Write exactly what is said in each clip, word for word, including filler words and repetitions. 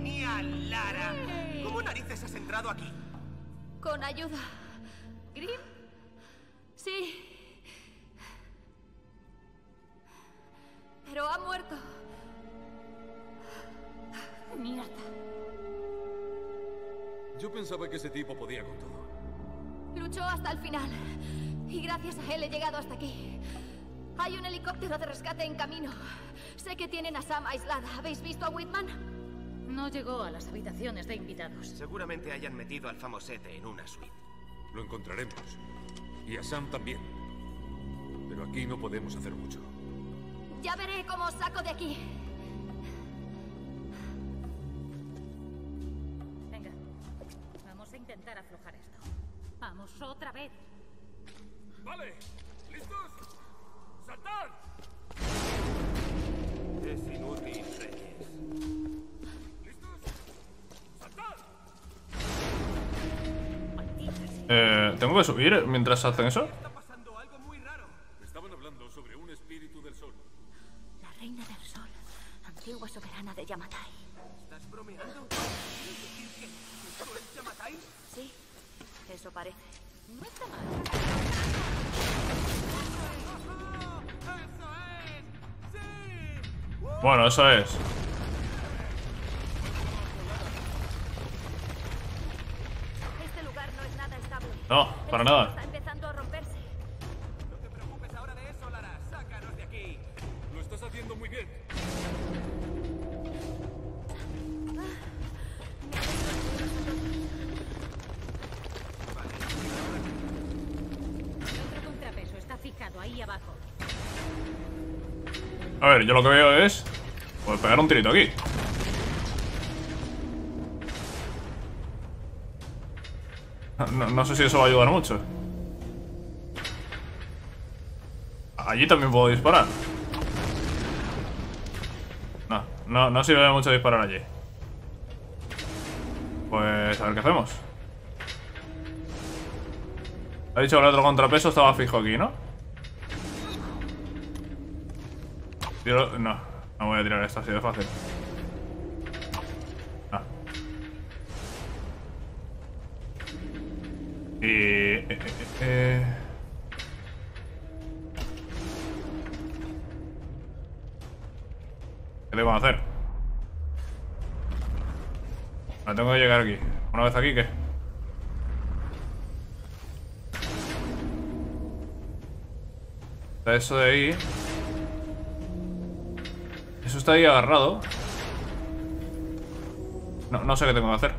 mía, Lara! ¿Cómo narices has entrado aquí? Con ayuda. ¿Grim? Sí. Pero ha muerto. Mierda. Yo pensaba que ese tipo podía con todo. Luchó hasta el final. Y gracias a él he llegado hasta aquí. Hay un helicóptero de rescate en camino. Sé que tienen a Sam aislada. ¿Habéis visto a Whitman? No llegó a las habitaciones de invitados. Seguramente hayan metido al famosete en una suite. Lo encontraremos. Y a Sam también. Pero aquí no podemos hacer mucho. Ya veré cómo os saco de aquí. Venga, vamos a intentar aflojar esto. Vamos otra vez. Vale, ¿listos? ¡Saltad! Es inútil, Reyes. ¿Listos? ¡Saltad! Eh, ¿tengo que subir mientras hacen eso? Está pasando algo muy raro. Me estaban hablando sobre un espíritu del sol. La reina del sol, antigua soberana de Yamatai. ¿Estás bromeando? ¿Quieres decir que esto es Yamatai? Sí, eso parece. No está mal. ¡Eso es! ¡Sí! Bueno, eso es. Este lugar no es nada estable. No, para El nada. suelo está empezando a romperse. No te preocupes ahora de eso, Lara. Sácanos de aquí. Lo estás haciendo muy bien. El otro contrapeso está fijado ahí abajo. A ver, yo lo que veo es... pues pegar un tirito aquí. No, no sé si eso va a ayudar mucho. Allí también puedo disparar. No, no, no sirve mucho disparar allí. Pues a ver qué hacemos. Ha dicho que el otro contrapeso estaba fijo aquí, ¿no? Tiro... No, no voy a tirar esto así de fácil. No. Y... Eh, eh, eh. ¿Qué tengo que hacer? No tengo que llegar aquí. Una vez aquí, ¿qué? Está eso de ahí. Eso está ahí agarrado. No, no sé qué tengo que hacer.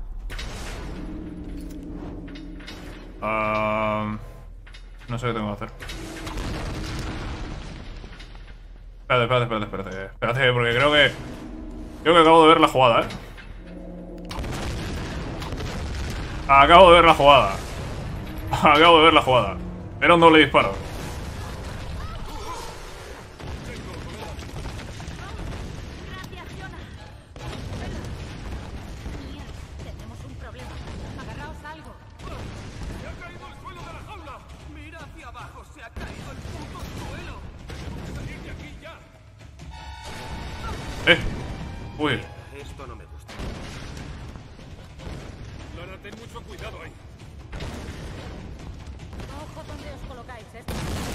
Uh, no sé qué tengo que hacer. Espérate, espérate, espérate, espérate. Espérate, porque creo que... Creo que acabo de ver la jugada, ¿eh? Acabo de ver la jugada. Acabo de ver la jugada. Era un doble disparo. Gracias, Fiona. Mierda, tenemos un problema. Agarraos a algo. ¡Se ha caído el suelo de la jaula! ¡Mira hacia abajo! ¡Se ha caído el puto suelo! ¡Salir de aquí ya! Eh. Uy. Esto no me gusta. Lara, ten mucho cuidado ahí. Ojo donde os colocáis, ¿eh?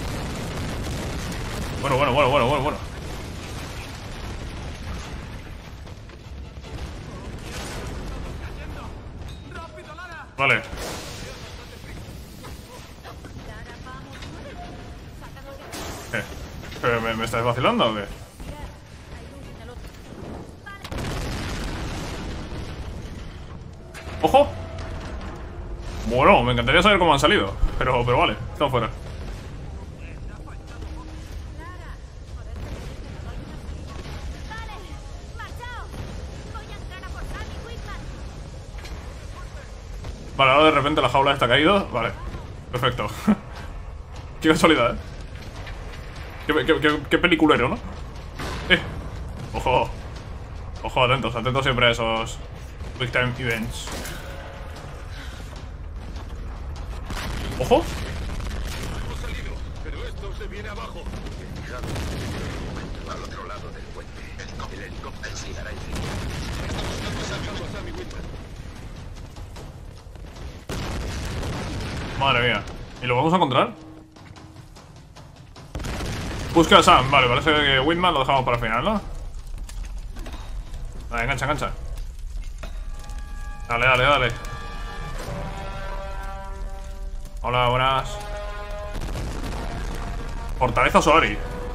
Bueno, bueno, bueno, bueno, bueno, bueno. ¡Rápido, Lara! Vale. Lara, vamos. Sácanos de aquí. ¿Qué? ¿Pero me, me estás vacilando o qué? Mirad, hay luz en el otro. ¡Ojo! Bueno, me encantaría saber cómo han salido. Pero, pero vale, están fuera. Lara, joder, que no doy una salida. Vale, marchaos. Voy a entrar a por Sam y Whitman. Vale, ahora de repente la jaula está caído. Vale, perfecto. Qué casualidad, ¿eh? Qué, qué, qué, qué peliculero, ¿no? Eh, ojo. Ojo, atentos, atentos siempre a esos Quick Time Events. ¡Ojo! Hemos salido, pero esto se viene abajo. al otro lado del puente. El helicóptero llegará en fin. Estamos sacando a Sam y Whitman. Madre mía. ¿Y lo vamos a encontrar? Busca a Sam. Vale, parece que Whitman lo dejamos para el final, ¿no? Vale, engancha, engancha. Dale, dale, dale. Hola, buenas. Fortaleza Solari.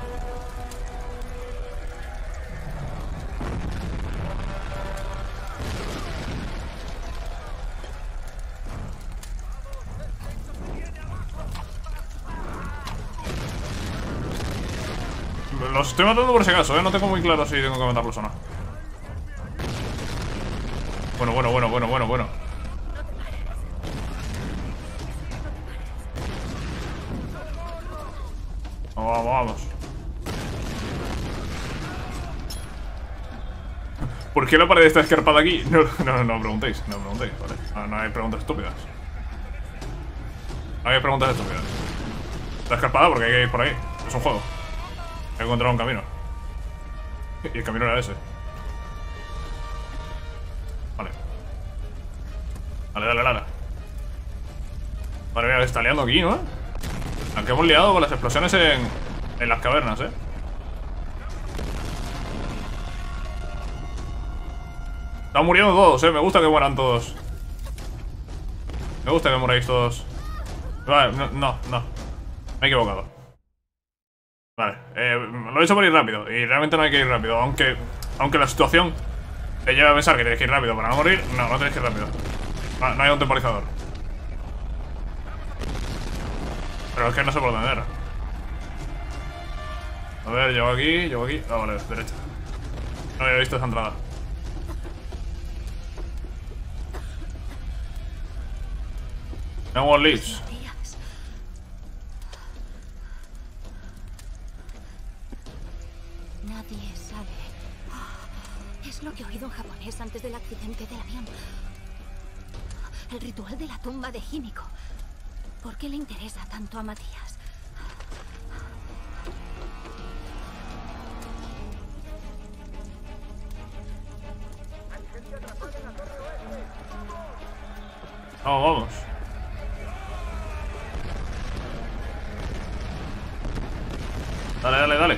Los estoy matando por si acaso, ¿eh? No tengo muy claro si tengo que matarlos o no. Bueno, bueno, bueno, bueno, bueno, bueno. Vamos, vamos, vamos. ¿Por qué la pared está escarpada aquí? No, no, no preguntéis, no preguntéis, ¿vale? No, no hay preguntas estúpidas. No hay preguntas estúpidas. Está escarpada porque hay que ir por ahí. Es un juego. Hay que encontrar un camino. Y el camino era ese. Vale. Dale, dale, dale. Madre mía, está liando aquí, ¿no? Aunque hemos liado con las explosiones en, en las cavernas, ¿eh? Están muriendo todos, ¿eh? Me gusta que mueran todos. Me gusta que muráis todos. Vale, no, no, no. Me he equivocado. Vale, eh, lo he hecho por ir rápido. Y realmente no hay que ir rápido. Aunque aunque la situación te lleva a pensar que tienes que ir rápido para no morir. No, no tienes que ir rápido. No, no hay un temporizador. Pero es que no sé por dónde era. A ver, llego aquí, llego aquí. Ah, vale, derecha. No había visto esa entrada. No more leaves. Nadie sabe. Es lo que he oído en japonés antes del accidente del avión. El ritual de la tumba de Himiko. ¿Por qué le interesa tanto a Matías? Vamos, vamos. Dale, dale, dale.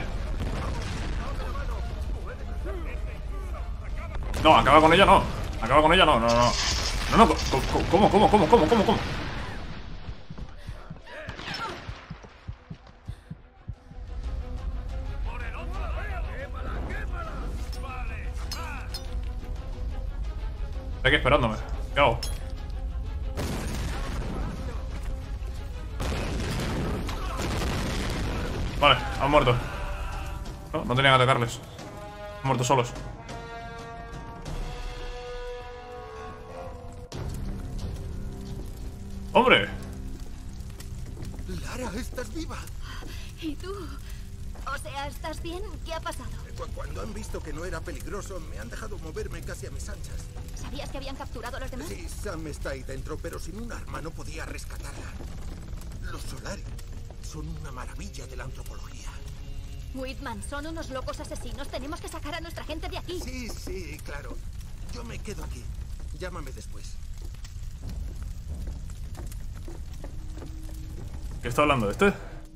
No, acaba con ella, no. Acaba con ella, no, no, no. No, no, ¿cómo, cómo, cómo, cómo, cómo, cómo? Estoy aquí esperándome. ¿Qué hago? Vale, han muerto. No, no tenían que atacarles. Han muerto solos. ¡Hombre! Lara, ¿estás viva? ¿Y tú? O sea, ¿estás bien? ¿Qué ha pasado? Cu- Cuando han visto que no era peligroso, me han dejado moverme casi a mis anchas. ¿Sabías que habían capturado a los demás? Sí, Sam está ahí dentro, pero sin un arma no podía rescatarla. Los Solari son una maravilla de la antropología. Whitman, son unos locos asesinos. Tenemos que sacar a nuestra gente de aquí. Sí, sí, claro. Yo me quedo aquí. Llámame después. ¿Qué está hablando este?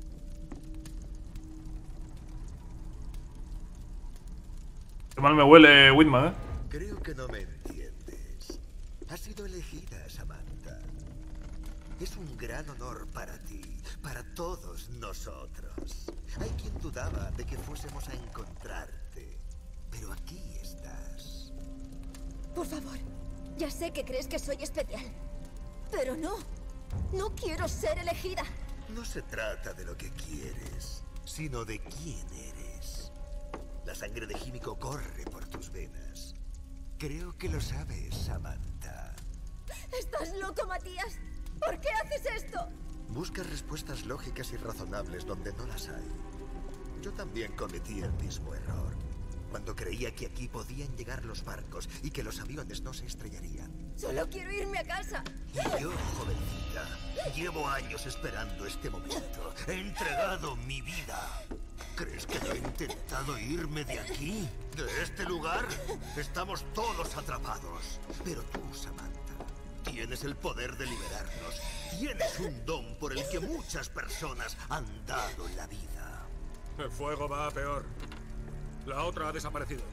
Qué mal me huele Whitman, ¿eh? Creo que no me entiendes. Has sido elegida, Samantha. Es un gran honor para ti, para todos nosotros. Hay quien dudaba de que fuésemos a encontrarte, pero aquí estás. Por favor, ya sé que crees que soy especial, pero no. No quiero ser elegida. No se trata de lo que quieres, sino de quién eres. La sangre de Himiko corre por tus venas. Creo que lo sabes, Samantha. ¿Estás loco, Matías? ¿Por qué haces esto? Buscas respuestas lógicas y razonables donde no las hay. Yo también cometí el mismo error. Cuando creía que aquí podían llegar los barcos y que los aviones no se estrellarían. Solo quiero irme a casa. Y yo, jovencita, llevo años esperando este momento. He entregado mi vida. ¿Crees que no he intentado irme de aquí? ¿De este lugar? Estamos todos atrapados. Pero tú, Samantha, tienes el poder de liberarnos. Tienes un don por el que muchas personas han dado la vida. El fuego va a peor. La otra ha desaparecido.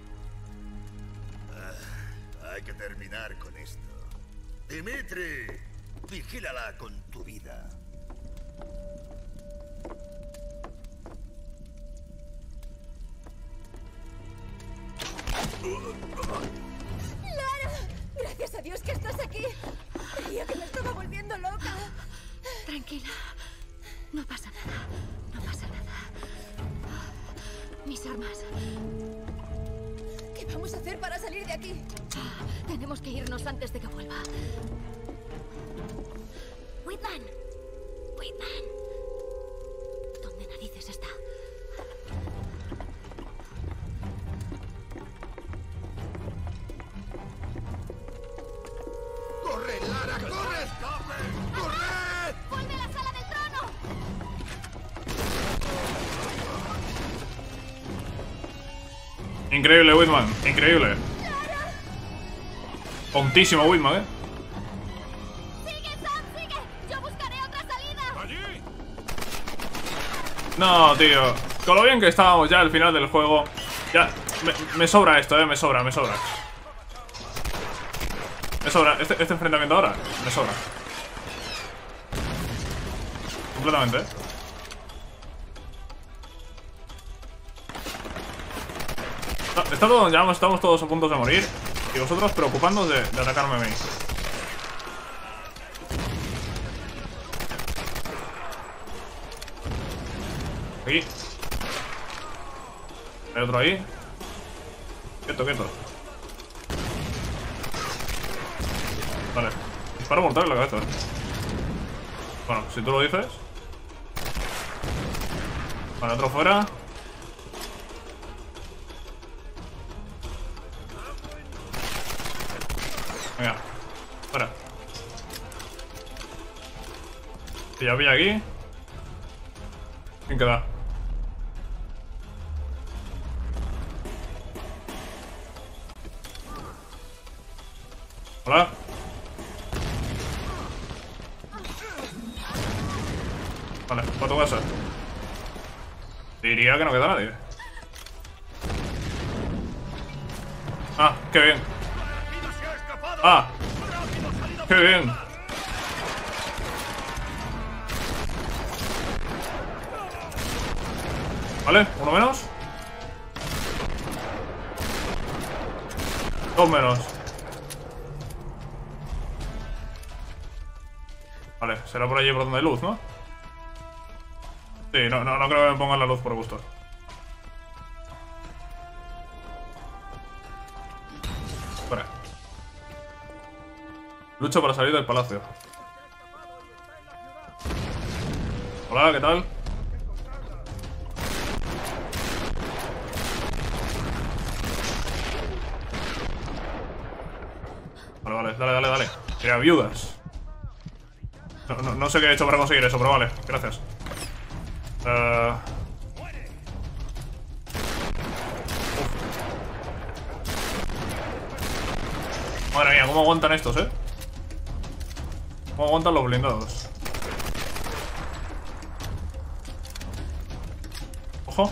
Ah, hay que terminar con esto. Dimitri, vigílala con tu vida. ¡Lara! Gracias a Dios que estás aquí. Creía que me estaba volviendo loca. Tranquila. No pasa nada. No pasa nada. Mis armas. ¿Qué vamos a hacer para salir de aquí? Tenemos que irnos antes de que vuelva. Whitman. Whitman. ¿Dónde narices está? ¡Corre, Lara! ¡Corre! ¡Corre! ¡Vuelve a la sala del trono! Increíble, Whitman. Increíble. Tontísimo Whitman, ¿eh? ¡Sigue, Sam! ¡Sigue! ¡Yo buscaré otra salida! ¡Allí! No, tío. Con lo bien que estábamos ya al final del juego. Ya, me, me sobra esto, eh. Me sobra, me sobra. Me sobra. Este, este enfrentamiento ahora, me sobra. Completamente, eh. No, está todo, ya estamos todos a punto de morir. Y vosotros preocupándoos de, de atacarme a mí. Aquí. Hay otro ahí. Quieto, quieto. Vale. Disparo mortal en la cabeza. Bueno, si tú lo dices. Vale, otro fuera. Venga, fuera. Y ya vi aquí. ¿Quién queda? Hola. Vale, para tu casa. Diría que no queda nadie. Ah, qué bien. Ah, qué bien. Vale, uno menos. Dos menos. Vale, será por allí por donde hay luz, ¿no? Sí, no, no, no creo que me pongan la luz por gusto. Espera. Lucho para salir del palacio. Hola, ¿qué tal? Vale, vale, dale, dale, dale. Crea viudas. No, no, no sé qué he hecho para conseguir eso, pero vale, gracias. Uh... Madre mía, ¿cómo aguantan estos, eh? ¿Cómo aguantan los blindados? Ojo.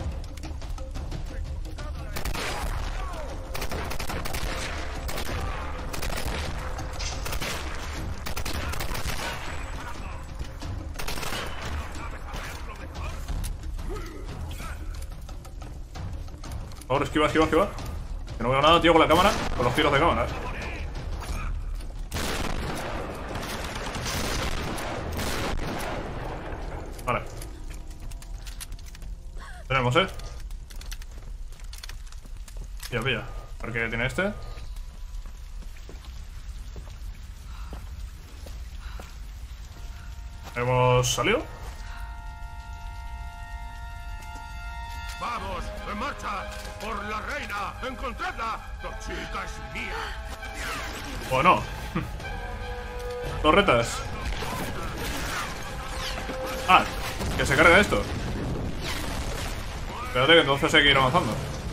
Por favor, esquiva, esquiva, esquiva. Que no veo nada, tío, con la cámara. Con los tiros de cámara, eh. Vale. Tenemos, eh. Pilla, pilla. A ver qué tiene este. ¿Hemos salido? ¡Vamos! ¡En marcha! ¡Por la reina! ¡Encontradla! ¡La chica es mía! ¿O no? Torretas. Ah, que se carga esto. Espérate que entonces hay que ir avanzando.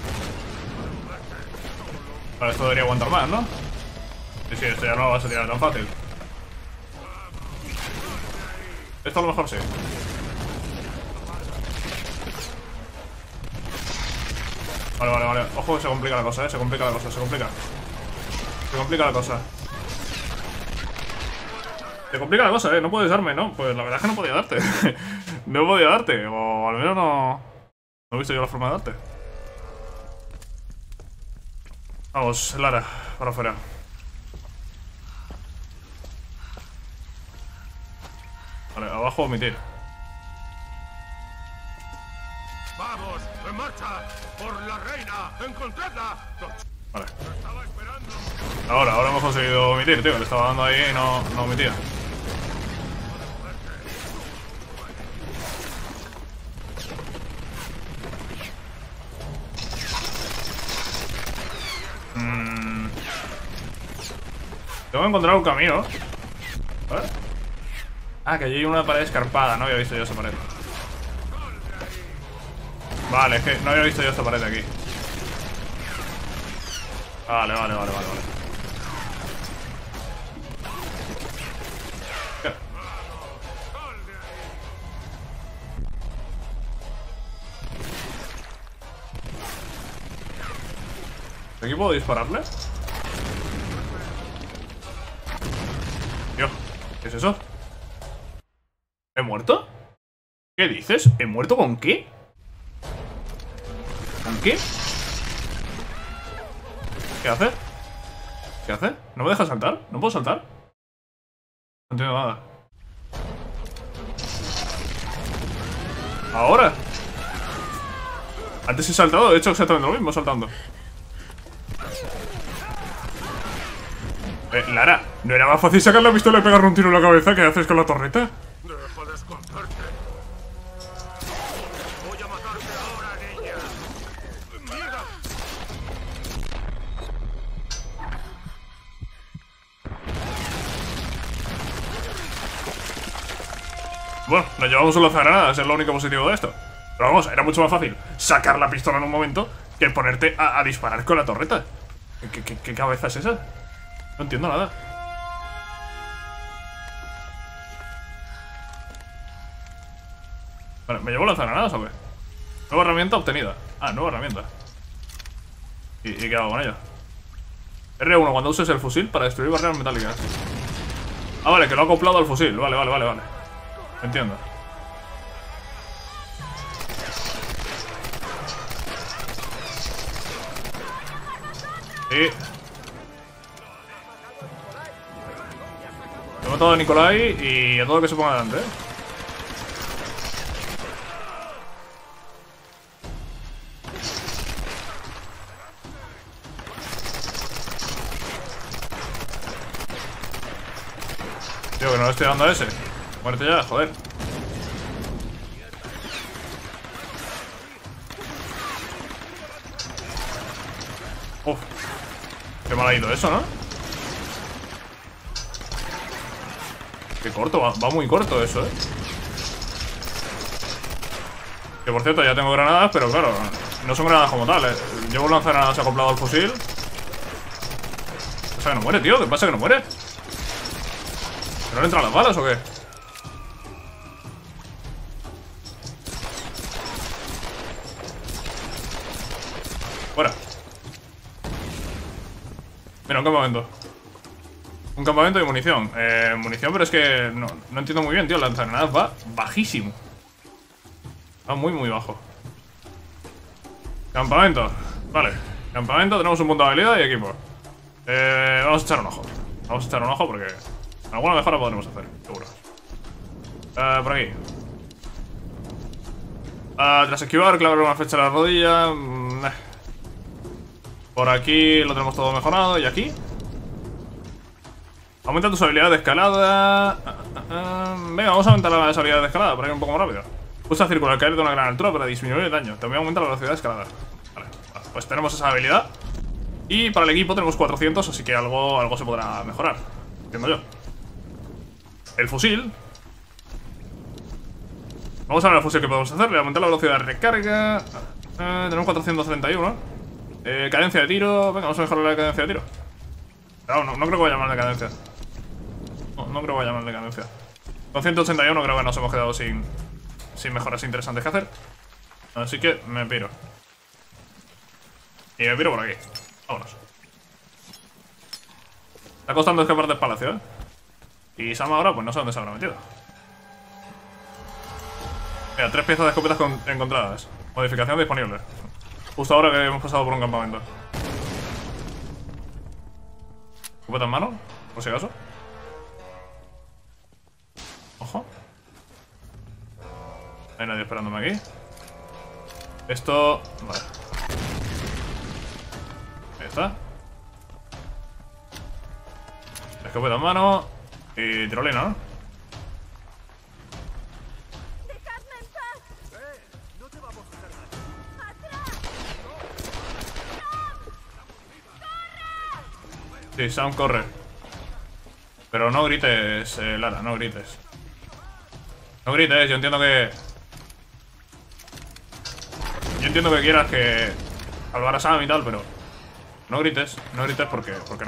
Vale, esto debería aguantar más, ¿no? Sí, sí, esto ya no va a ser tan fácil. Esto a lo mejor sí. Vale, vale, vale. Ojo que se complica la cosa, eh. Se complica la cosa, se complica. Se complica la cosa. Se complica la cosa, eh. No puedes darme, ¿no? Pues la verdad es que no podía darte. No podía darte. O al menos no... No he visto yo la forma de darte. Vamos, Lara, para afuera. Vale, abajo omitir. ¡Vamos! ¡En marcha! ¡Por la reina! ¡Encontradla! Vale. ¡Lo estaba esperando! Ahora, ahora hemos conseguido omitir, tío. Le estaba dando ahí y no, no omitía. Mm. Tengo que encontrar un camino. ¿Vale? Ah, que allí hay una pared escarpada. No había visto yo esa pared. Vale, es que no había visto yo esta pared de aquí. Vale, vale, vale, vale, vale. ¿Qué? ¿Aquí puedo dispararle? Tío, ¿qué es eso? ¿He muerto? ¿Qué dices? ¿He muerto con qué? ¿Con qué? ¿Qué hace? ¿Qué hace? ¿No me deja saltar? ¿No puedo saltar? No entiendo nada. ¿Ahora? Antes he saltado, he hecho exactamente lo mismo saltando. Eh, Lara, ¿no era más fácil sacar la pistola y pegarle un tiro en la cabeza que haces con la torreta? ¡Deja de esconderte! ¡Voy a matarte ahora, niña! ¡Mierda! Bueno, nos llevamos un lanzagranadas, es lo único positivo de esto. Pero vamos, era mucho más fácil sacar la pistola en un momento que ponerte a, a disparar con la torreta. ¿Qué, qué, qué cabeza es esa? No entiendo nada. Vale, ¿me llevo lanzagranadas o qué? Nueva herramienta obtenida. Ah, nueva herramienta. ¿Y, y qué hago con ella? R uno cuando uses el fusil para destruir barreras metálicas. Ah, vale, que lo ha acoplado al fusil. Vale, vale, vale, vale. Entiendo. Sí. He matado a Nikolai y a todo lo que se ponga delante, ¿eh? Tío, que no le estoy dando a ese. Muerte ya, joder. Uf. Qué mal ha ido eso, ¿no? Qué corto, va, va muy corto eso, ¿eh? Que por cierto, ya tengo granadas, pero claro, no son granadas como tal, ¿eh? Llevo un lanzagranadas acoplado al fusil. ¿Qué pasa que no muere, tío? ¿Qué pasa que no muere? ¿Que no le entran las balas o qué? Fuera. Mira, un campamento. Un campamento de munición. Eh, munición, pero es que no, no entiendo muy bien, tío. El lanzagranadas va bajísimo. Va muy, muy bajo. Campamento. Vale. Campamento, tenemos un punto de habilidad y equipo. Eh, vamos a echar un ojo. Vamos a echar un ojo porque alguna mejora podremos hacer, seguro. Eh, por aquí. Uh, tras esquivar, clavar una flecha en la rodilla. Mm, eh. Por aquí lo tenemos todo mejorado. ¿Y aquí? Aumenta tus habilidades de escalada. Uh, uh, uh. Venga, vamos a aumentar las habilidades de escalada para ir un poco más rápido. Usa círculo al caer de una gran altura para disminuir el daño. También aumenta la velocidad de escalada. Vale, vale, pues tenemos esa habilidad. Y para el equipo tenemos cuatrocientos, así que algo, algo se podrá mejorar. Entiendo yo. El fusil. Vamos a ver el fusil que podemos hacer. Le aumentar la velocidad de recarga. Eh, tenemos cuatrocientos treinta y uno. Eh, cadencia de tiro. Venga, vamos a mejorar la cadencia de tiro. No, no, no creo que vaya mal de cadencia. No, no creo que vaya mal de cadencia. Con ciento ochenta y uno creo que nos hemos quedado sin, sin mejoras interesantes que hacer. Así que me piro. Y me piro por aquí. Vámonos. Está costando escapar del palacio, ¿eh? Y Sam ahora, pues no sé dónde se habrá metido. Mira, tres piezas de escopetas con, encontradas. Modificación disponible. Justo ahora que hemos pasado por un campamento. Escopeta en mano, por si acaso. Ojo. Hay nadie esperándome aquí. Esto... Vale. Ahí está. Escopeta en mano. Y tirolina, ¿no? ¡Dejadme en paz! ¡Eh! No te vamos a hacer nada. ¡Atrás! Sí, Sam corre. Pero no grites, eh, Lara, no grites. No grites, yo entiendo que... Yo entiendo que quieras que... salvar a Sam y tal, pero... No grites, no grites porque... porque no.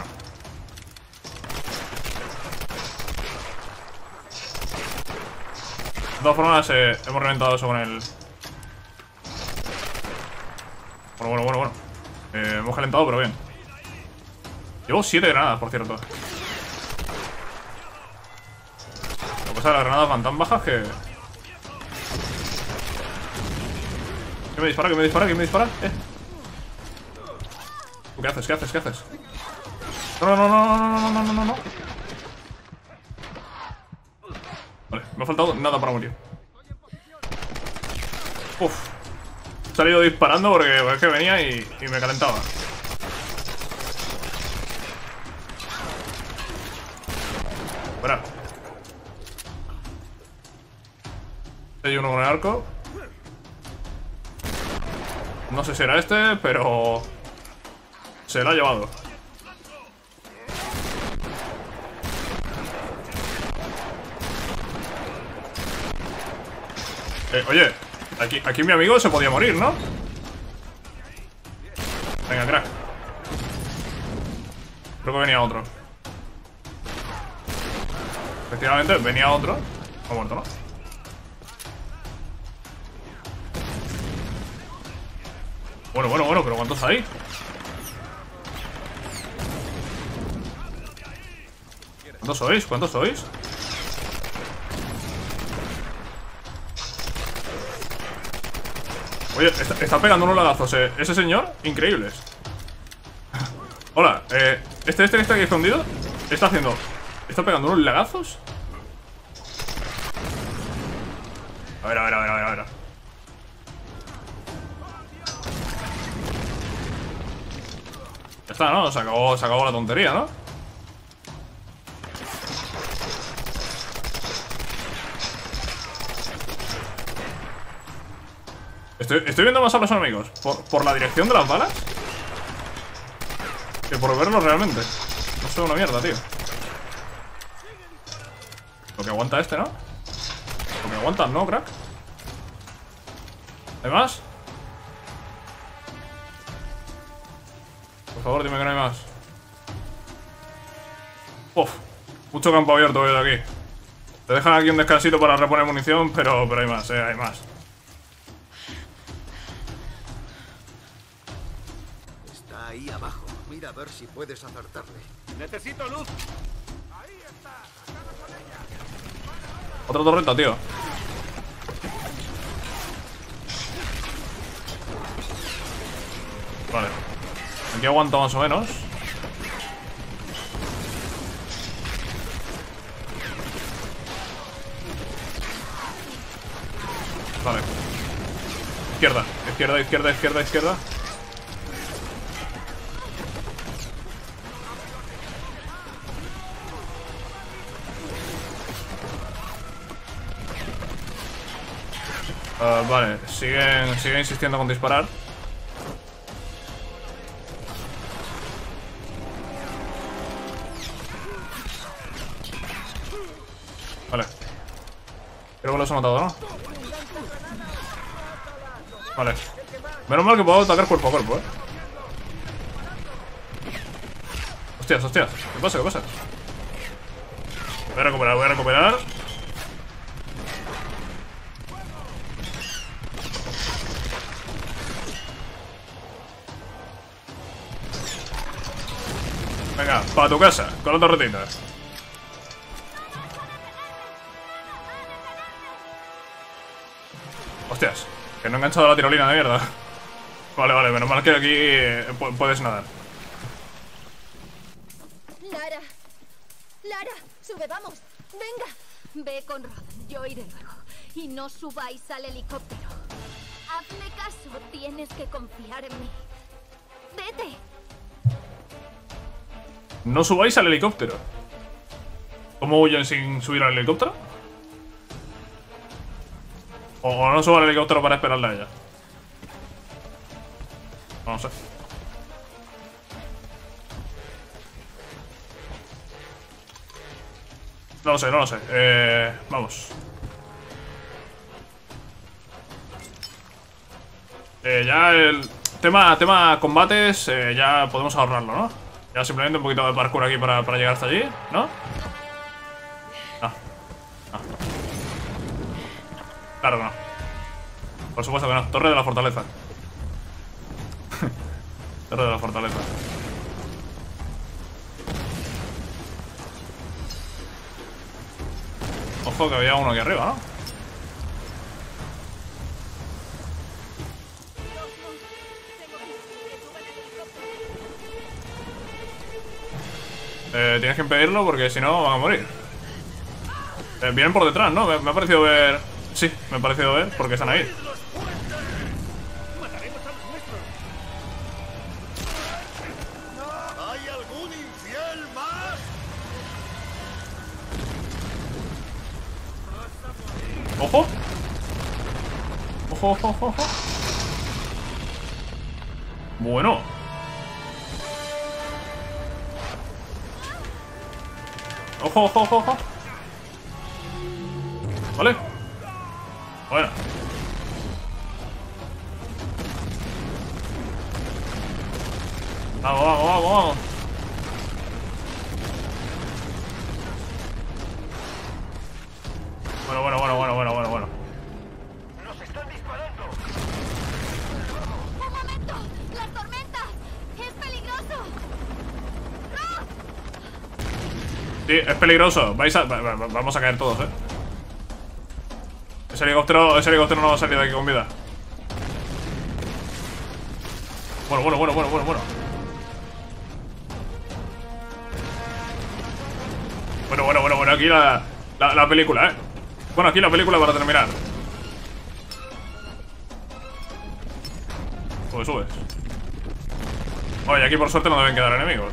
De todas formas, eh, hemos reventado eso con el... Bueno, bueno, bueno, bueno. Eh, hemos calentado, pero bien. Llevo siete granadas, por cierto. Lo que pasa es que las granadas van tan bajas que... ¿Qué me dispara? ¿Qué me dispara? ¿Qué me dispara? Eh. ¿Qué haces? ¿Qué haces? ¿Qué haces? No, no, no, no, no, no, no, no, no, no. Vale, me ha faltado nada para morir. Uf. He salido disparando porque es que venía y, y me calentaba. Fuera. Hay uno con el arco. No sé si era este, pero... se lo ha llevado. Eh, oye, aquí, aquí mi amigo se podía morir, ¿no? Venga, crack. Creo que venía otro. Efectivamente, venía otro. Ha muerto, ¿no? Bueno, bueno, bueno, pero ¿cuántos hay? ¿Cuántos sois? ¿Cuántos sois? Oye, está, está pegando unos lagazos, eh. Ese señor, increíbles. Hola, eh, este, este que está aquí escondido está haciendo... ¿Está pegando unos lagazos? A ver, a ver, a ver, a ver, a ver. Ya está, ¿no? Se acabó, se acabó la tontería, ¿no? Estoy, estoy viendo más a los enemigos por, por la dirección de las balas que por verlos realmente. No sé, una mierda, tío. Lo que aguanta este, ¿no? Lo que aguanta, ¿no, crack? ¿Hay más? Por favor, dime que no hay más. Uf, mucho campo abierto hoy de aquí. Te dejan aquí un descansito para reponer munición, pero, pero hay más, eh, hay más. Está ahí abajo. Mira a ver si puedes acertarle. ¡Necesito luz! Otra torreta, tío. Vale. Aquí aguanta más o menos. Vale. Izquierda, izquierda, izquierda, izquierda, izquierda. Uh, vale, siguen, siguen insistiendo con disparar. Vale. Creo que los he matado, ¿no? Vale. Menos mal que puedo atacar cuerpo a cuerpo, eh. Hostias, hostias. ¿Qué pasa? ¿Qué pasa? Voy a recuperar, voy a recuperar. Venga, para tu casa, con la torretita. Hostias, que no he enganchado la tirolina de mierda. Vale, vale, menos mal que aquí eh, puedes nadar. Lara, Lara, sube, vamos. Venga, ve con Rod, yo iré luego. Y no subáis al helicóptero. Hazme caso, tienes que confiar en mí. Vete. No subáis al helicóptero. ¿Cómo huyen sin subir al helicóptero? O no subo al helicóptero para esperarle a ella. No sé. No lo sé, no lo sé. Eh, vamos. Eh, ya el tema, tema combates, eh, ya podemos ahorrarlo, ¿no? Ya simplemente un poquito de parkour aquí para, para llegar hasta allí, ¿no? Ah. Ah. Claro que no. Por supuesto que no. Torre de la fortaleza. Torre de la fortaleza. Ojo que había uno aquí arriba, ¿no? Eh, tienes que impedirlo porque si no van a morir. Eh, vienen por detrás, ¿no? Me, me ha parecido ver... Sí, me ha parecido ver porque están ahí. ¿Hay algún infiel más? ¡Ojo! ¡Ojo, ojo, ojo, ojo! Bueno. ¡Ojo, ojo, ojo, ojo! Vale. Bueno. Vamos, vamos, vamos, vamos. Bueno, bueno, bueno, bueno, bueno, bueno, bueno. ¡Nos están disparando! ¡Un momento! ¡Las tormentas! ¡Es peligroso! ¡No! Sí, es peligroso. Vais a... va- va- vamos a caer todos, eh. Ese helicóptero, ese helicóptero no va a salir de aquí con vida. Bueno, bueno, bueno, bueno, bueno, bueno. Bueno, bueno, bueno, bueno, aquí la, la, la película, eh. Bueno, aquí la película para terminar. Sube, subes. Oye, aquí por suerte no deben quedar enemigos.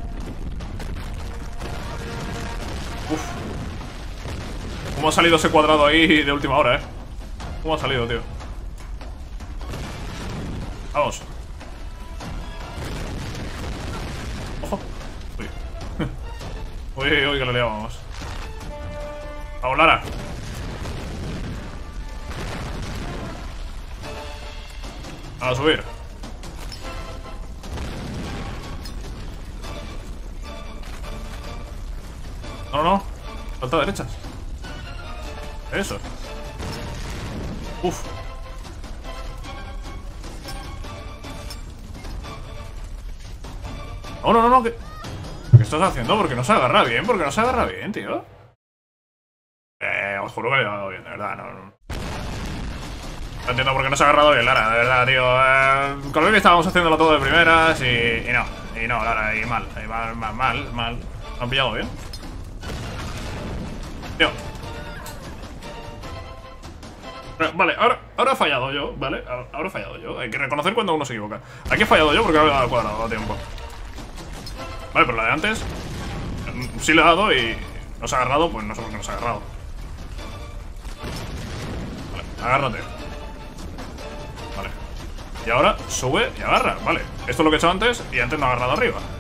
Uf. ¿Cómo ha salido ese cuadrado ahí de última hora, eh? ¿Cómo ha salido, tío? Vamos. Ojo. Uy. Uy, uy, que lo liábamos. Vamos, Lara. A subir. No, no, no. Salta a derechas. Eso. Uf. No, no, no, no. ¿Qué, ¿Qué estás haciendo? Porque no se agarra bien. Porque no se agarra bien, tío. Eh, os juro que le he dado bien, de verdad. No, no. No entiendo por qué no se ha agarrado bien, Lara, de verdad, tío. Eh, con el que estábamos haciéndolo todo de primeras y, y no. Y no, Lara, y mal. Y mal, mal, mal, mal. ¿Me han pillado bien? Tío. Vale, ahora, ahora he fallado yo, ¿vale? Ahora he fallado yo. Hay que reconocer cuando uno se equivoca. Aquí he fallado yo porque no le he dado al cuadrado a tiempo. Vale, pero la de antes sí le he dado y no se ha agarrado, pues no sé por qué no se ha agarrado. Vale, agárrate. Vale. Y ahora sube y agarra, vale. Esto es lo que he hecho antes y antes no ha agarrado arriba.